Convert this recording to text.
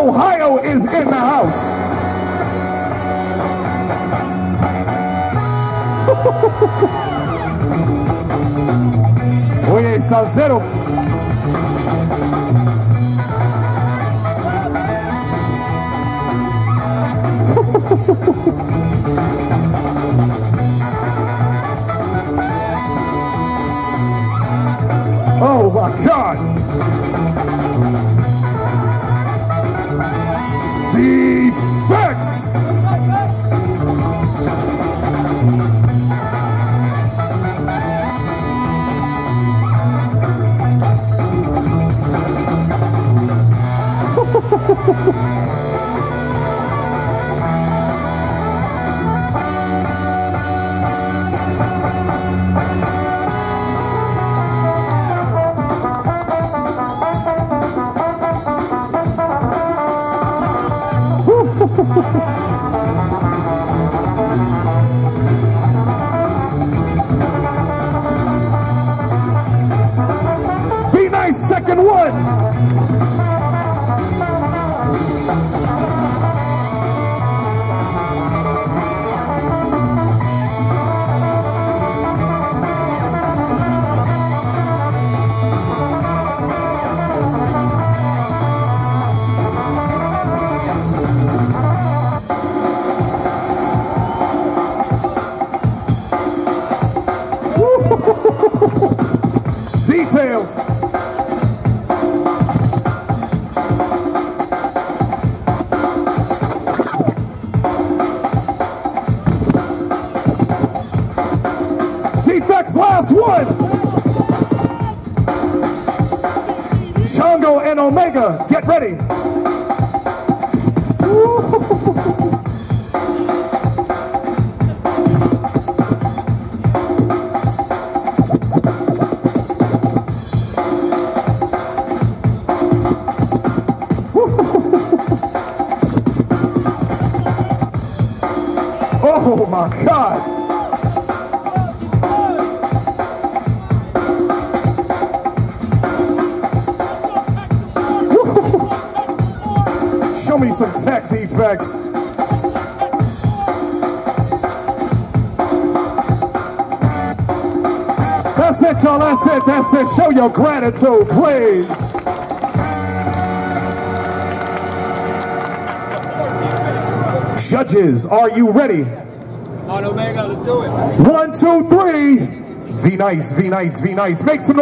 Flowhio is in the house. Oye, salsero. Oh my God. Dfex. Vnice, second one. Details. Dfex, last one. Chongo and Omega, get ready. Oh my God. Show me some tech, Dfex. That's it, y'all. That's it. That's it. Show your gratitude, please. Judges, are you ready? On Omega, let's do it. 1, 2, 3. Vnice, Vnice, Vnice. Make some